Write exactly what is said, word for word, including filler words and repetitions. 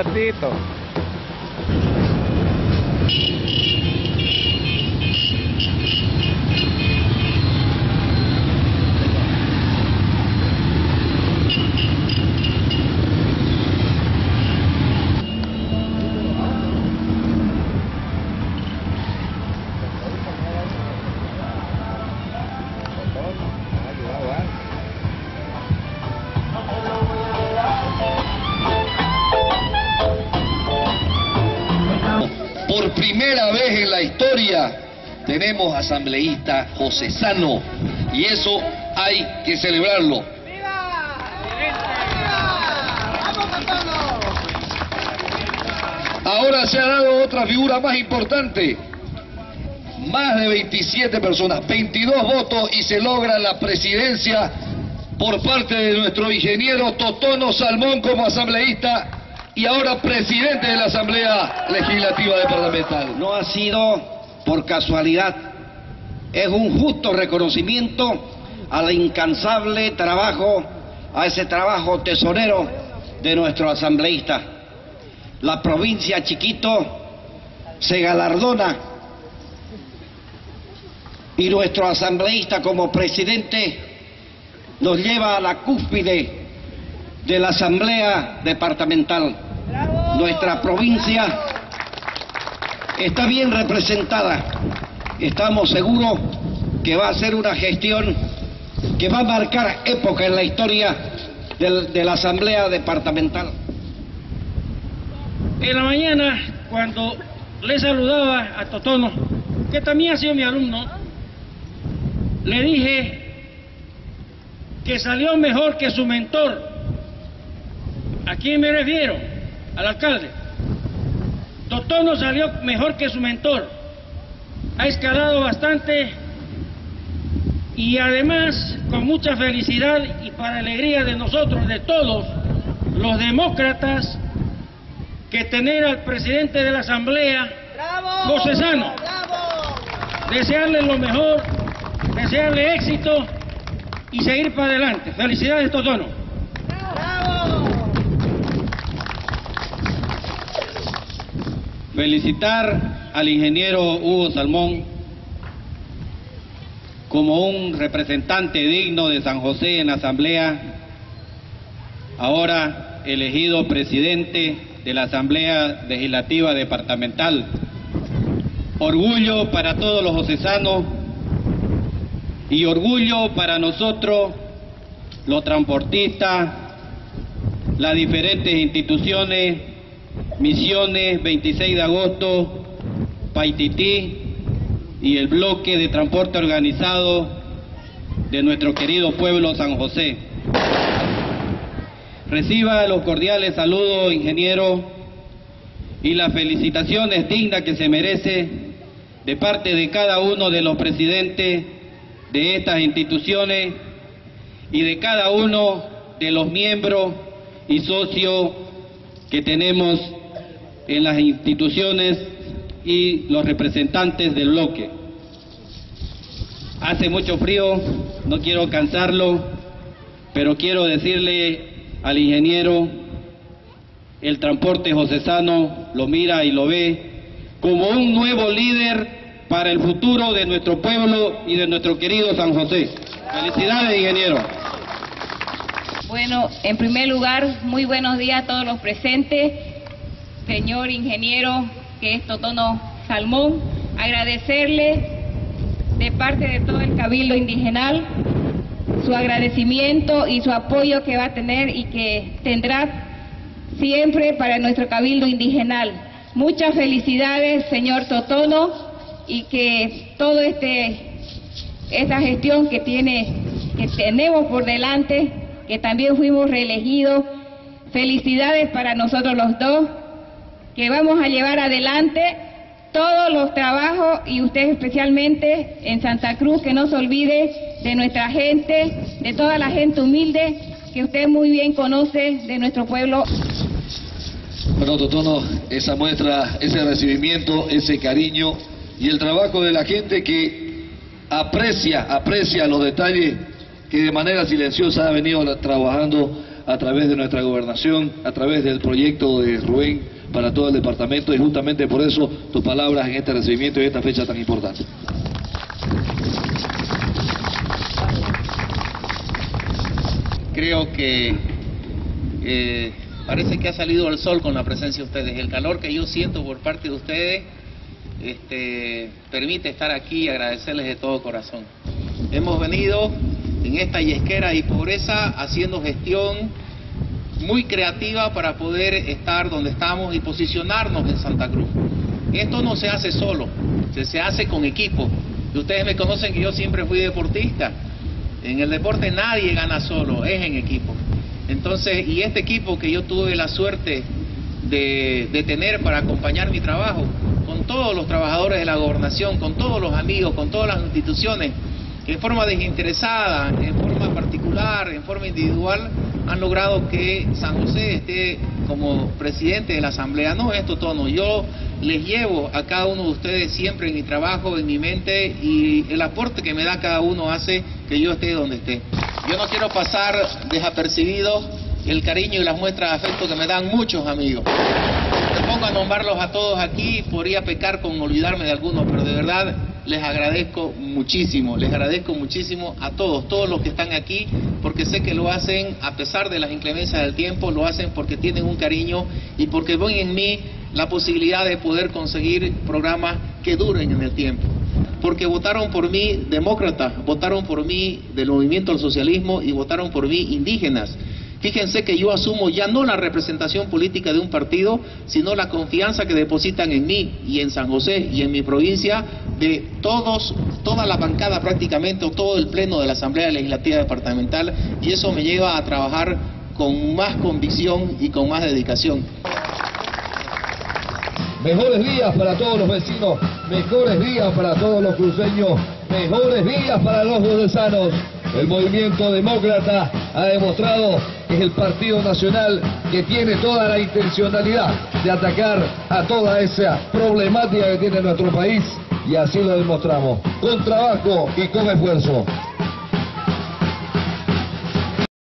ratito. Por primera vez en la historia tenemos asambleísta josesano y eso hay que celebrarlo. Ahora se ha dado otra figura más importante. Más de veintisiete personas, veintidós votos y se logra la presidencia por parte de nuestro ingeniero Totono Salmón como asambleísta y ahora presidente de la Asamblea Legislativa Departamental. No ha sido por casualidad, es un justo reconocimiento al incansable trabajo, a ese trabajo tesorero de nuestro asambleísta. La provincia Chiquito se galardona y nuestro asambleísta como presidente nos lleva a la cúspide de la Asamblea Departamental. ¡Bravo! Nuestra provincia está bien representada. Estamos seguros que va a ser una gestión que va a marcar época en la historia del, de la Asamblea Departamental. En la mañana, cuando le saludaba a Totono, que también ha sido mi alumno, le dije que salió mejor que su mentor. ¿A quién me refiero? Al alcalde. Totono salió mejor que su mentor. Ha escalado bastante y además con mucha felicidad y para alegría de nosotros, de todos los demócratas, que tener al presidente de la Asamblea, josesano. Desearle lo mejor, desearle éxito y seguir para adelante. Felicidades, Totono. Felicitar al ingeniero Hugo Salmón como un representante digno de San José en la Asamblea, ahora elegido presidente de la Asamblea Legislativa Departamental. Orgullo para todos los josesanos y orgullo para nosotros, los transportistas, las diferentes instituciones, Misiones, veintiséis de agosto, Paitití y el bloque de transporte organizado de nuestro querido pueblo San José. Reciba los cordiales saludos, ingeniero, y las felicitaciones dignas que se merece de parte de cada uno de los presidentes de estas instituciones y de cada uno de los miembros y socios que tenemos en las instituciones y los representantes del bloque. Hace mucho frío, no quiero cansarlo, pero quiero decirle al ingeniero, el transporte josesano lo mira y lo ve como un nuevo líder para el futuro de nuestro pueblo y de nuestro querido San José. Felicidades, ingeniero. Bueno, en primer lugar, muy buenos días a todos los presentes, señor ingeniero, que es Totono Salmón, agradecerle de parte de todo el Cabildo Indigenal su agradecimiento y su apoyo que va a tener y que tendrá siempre para nuestro Cabildo Indigenal. Muchas felicidades, señor Totono, y que todo este esta gestión que tiene que tenemos por delante, que también fuimos reelegidos, felicidades para nosotros los dos, que vamos a llevar adelante todos los trabajos y usted especialmente en Santa Cruz, que no se olvide de nuestra gente, de toda la gente humilde que usted muy bien conoce de nuestro pueblo. Bueno, Totono, esa muestra, ese recibimiento, ese cariño y el trabajo de la gente que aprecia, aprecia los detalles que de manera silenciosa ha venido trabajando a través de nuestra gobernación, a través del proyecto de Rubén para todo el departamento, y justamente por eso tus palabras en este recibimiento y esta fecha tan importante. Creo que eh, parece que ha salido el sol con la presencia de ustedes. El calor que yo siento por parte de ustedes este, permite estar aquí y agradecerles de todo corazón. Hemos venido en esta yesquera y pobreza haciendo gestión muy creativa para poder estar donde estamos y posicionarnos en Santa Cruz. Esto no se hace solo, se, se hace con equipo. Y ustedes me conocen que yo siempre fui deportista. En el deporte nadie gana solo, es en equipo. Entonces, y este equipo que yo tuve la suerte de, de tener para acompañar mi trabajo, con todos los trabajadores de la gobernación, con todos los amigos, con todas las instituciones, en forma desinteresada, en forma particular, en forma individual, han logrado que San José esté como presidente de la Asamblea. No es Totono, yo les llevo a cada uno de ustedes siempre en mi trabajo, en mi mente, y el aporte que me da cada uno hace que yo esté donde esté. Yo no quiero pasar desapercibido el cariño y las muestras de afecto que me dan muchos amigos. Me pongo a nombrarlos a todos aquí, podría pecar con olvidarme de algunos, pero de verdad les agradezco muchísimo, les agradezco muchísimo a todos, todos los que están aquí, porque sé que lo hacen a pesar de las inclemencias del tiempo, lo hacen porque tienen un cariño y porque ven en mí la posibilidad de poder conseguir programas que duren en el tiempo. Porque votaron por mí demócratas, votaron por mí del movimiento al socialismo y votaron por mí indígenas. Fíjense que yo asumo ya no la representación política de un partido, sino la confianza que depositan en mí y en San José y en mi provincia de todos, toda la bancada prácticamente, o todo el pleno de la Asamblea Legislativa Departamental, y eso me lleva a trabajar con más convicción y con más dedicación. Mejores días para todos los vecinos, mejores días para todos los cruceños, mejores días para los diocesanos. El movimiento demócrata ha demostrado que es el partido nacional que tiene toda la intencionalidad de atacar a toda esa problemática que tiene nuestro país, y así lo demostramos, con trabajo y con esfuerzo.